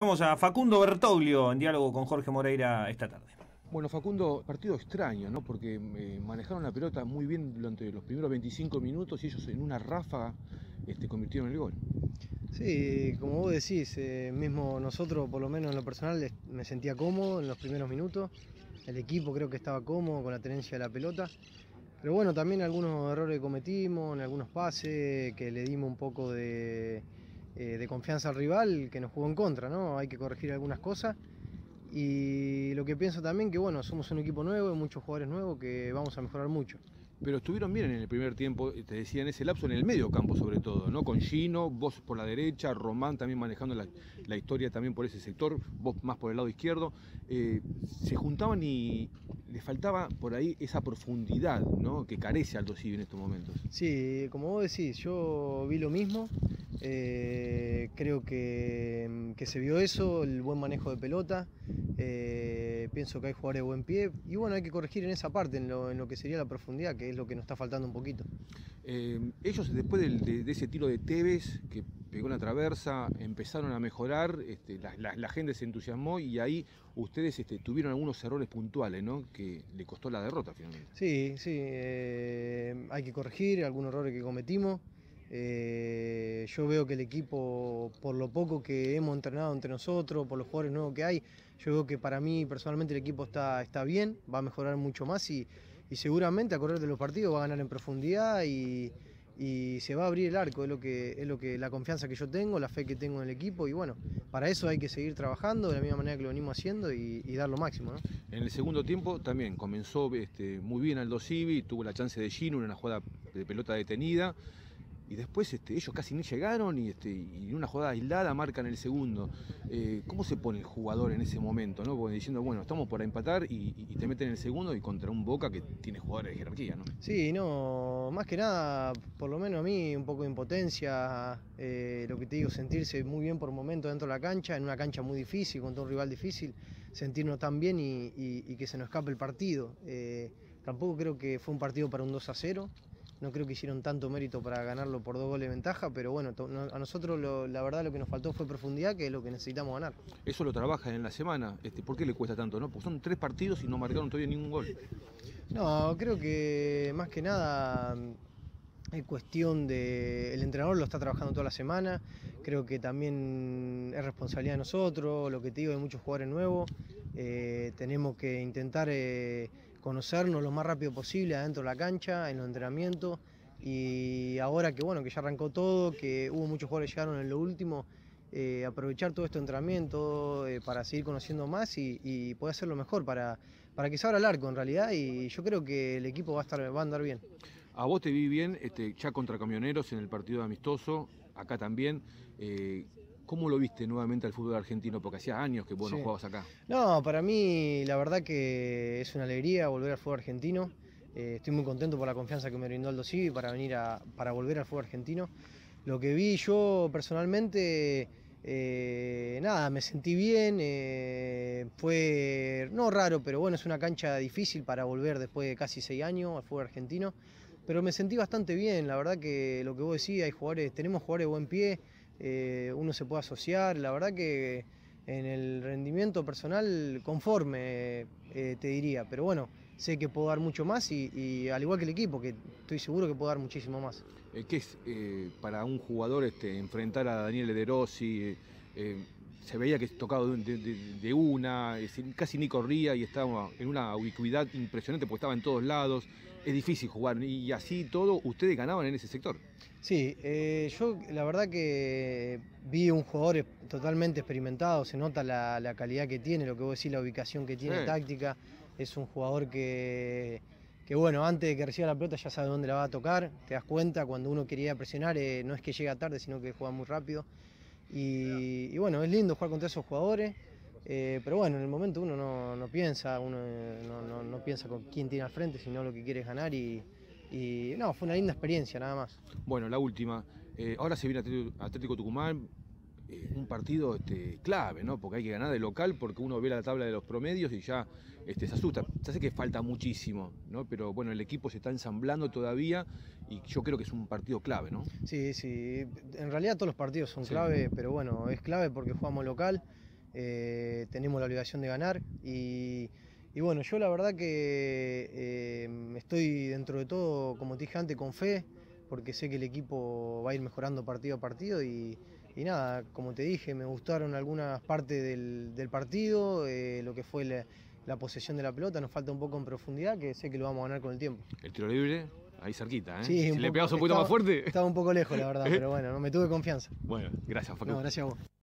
Vamos a Facundo Bertoglio en diálogo con Jorge Moreira esta tarde. Bueno, Facundo, partido extraño, ¿no? Porque manejaron la pelota muy bien durante los primeros 25 minutos y ellos en una ráfaga convirtieron el gol. Sí, como vos decís, mismo nosotros, por lo menos en lo personal, me sentía cómodo en los primeros minutos. El equipo creo que estaba cómodo con la tenencia de la pelota. Pero bueno, también algunos errores que cometimos, en algunos pases, que le dimos un poco de confianza al rival, que nos jugó en contra, ¿no? Hay que corregir algunas cosas. Y lo que pienso también que bueno, somos un equipo nuevo, hay muchos jugadores nuevos que vamos a mejorar mucho. Pero estuvieron bien en el primer tiempo, te decía, en ese lapso, en el medio campo sobre todo, ¿no? Con Gino, vos por la derecha, Román también manejando la historia también por ese sector, vos más por el lado izquierdo. Se juntaban y les faltaba por ahí esa profundidad, ¿no? Que carece Aldo Civi en estos momentos. Sí, como vos decís, yo vi lo mismo. Creo que se vio eso, el buen manejo de pelota. Pienso que hay jugadores de buen pie y bueno, hay que corregir en esa parte, en lo que sería la profundidad, que es lo que nos está faltando un poquito. Ellos después de ese tiro de Tevez que pegó una traversa, empezaron a mejorar, la gente se entusiasmó y ahí ustedes tuvieron algunos errores puntuales, ¿no? Que le costó la derrota finalmente. Sí, hay que corregir algunos errores que cometimos. Yo veo que el equipo, por lo poco que hemos entrenado entre nosotros, por los jugadores nuevos que hay, yo veo que para mí personalmente el equipo está bien, va a mejorar mucho más y seguramente a correr de los partidos va a ganar en profundidad y se va a abrir el arco, es lo que la confianza que yo tengo, la fe que tengo en el equipo y bueno, para eso hay que seguir trabajando de la misma manera que lo venimos haciendo y dar lo máximo, ¿no? En el segundo tiempo también comenzó muy bien Aldo Civi, tuvo la chance de Gino en una jugada de pelota detenida. Y después ellos casi ni llegaron y en una jugada aislada marcan el segundo. ¿Cómo se pone el jugador en ese momento, ¿no? Porque diciendo, bueno, estamos por empatar y te meten en el segundo y contra un Boca que tiene jugadores de jerarquía, ¿no? Sí, no, más que nada, por lo menos a mí, un poco de impotencia, lo que te digo, sentirse muy bien por momentos dentro de la cancha, en una cancha muy difícil, contra un rival difícil, sentirnos tan bien y que se nos escape el partido. Tampoco creo que fue un partido para un 2-0. No creo que hicieron tanto mérito para ganarlo por 2 goles de ventaja, pero bueno, a nosotros la verdad lo que nos faltó fue profundidad, que es lo que necesitamos ganar. Eso lo trabajan en la semana. ¿Por qué le cuesta tanto, no? Porque son 3 partidos y no marcaron todavía ningún gol. No, creo que más que nada es cuestión de... El entrenador lo está trabajando toda la semana, creo que también es responsabilidad de nosotros, lo que te digo, hay muchos jugadores nuevos, tenemos que intentar conocernos lo más rápido posible adentro de la cancha, en los entrenamientos, y ahora que bueno, que ya arrancó todo, que hubo muchos jugadores que llegaron en lo último, aprovechar todo este entrenamiento para seguir conociendo más y poder hacerlo mejor para que se abra el arco en realidad, y yo creo que el equipo va a andar bien. A vos te vi bien ya contra Camioneros en el partido amistoso, acá también. ¿Cómo lo viste nuevamente al fútbol argentino? Porque hacía años que vos no jugabas acá. No, para mí la verdad que es una alegría volver al fútbol argentino. Estoy muy contento por la confianza que me brindó Aldo Civi para volver al fútbol argentino. Lo que vi yo personalmente, nada, me sentí bien, fue no raro, pero bueno, es una cancha difícil para volver después de casi 6 años al fútbol argentino. Pero me sentí bastante bien, la verdad que lo que vos decís, tenemos jugadores de buen pie. Uno se puede asociar, la verdad que en el rendimiento personal conforme, te diría, pero bueno, sé que puedo dar mucho más y al igual que el equipo, que estoy seguro que puedo dar muchísimo más. ¿Qué es para un jugador enfrentar a Daniele De Rossi? Se veía que tocaba de una, casi ni corría y estaba en una ubicuidad impresionante porque estaba en todos lados. Es difícil jugar y así todo, ustedes ganaban en ese sector. Sí, yo la verdad que vi un jugador totalmente experimentado, se nota la calidad que tiene, lo que vos decís, la ubicación que tiene, táctica. Es un jugador que bueno, antes de que reciba la pelota ya sabe dónde la va a tocar, te das cuenta, cuando uno quería presionar, no es que llega tarde, sino que juega muy rápido. Y bueno, es lindo jugar contra esos jugadores, pero bueno, en el momento uno no piensa, no piensa con quién tiene al frente, sino lo que quiere es ganar y no, fue una linda experiencia nada más. Bueno, la última, ahora se viene Atlético Tucumán, un partido clave, ¿no? Porque hay que ganar de local, porque uno ve la tabla de los promedios y ya se asusta. Ya sé que falta muchísimo, ¿no? Pero bueno, el equipo se está ensamblando todavía y yo creo que es un partido clave, ¿no? Sí, en realidad todos los partidos son clave, pero bueno, es clave porque jugamos local. tenemos la obligación de ganar y bueno, yo la verdad que estoy dentro de todo, como te dije antes, con fe, porque sé que el equipo va a ir mejorando partido a partido y nada, como te dije, me gustaron algunas partes del partido, lo que fue la posesión de la pelota, nos falta un poco en profundidad, que sé que lo vamos a ganar con el tiempo. El tiro libre, ahí cerquita, ¿eh? Sí, si le pegamos un poquito más fuerte. Estaba un poco lejos, la verdad, pero bueno, no me tuve confianza. Bueno, gracias, Facu. No, gracias a vos.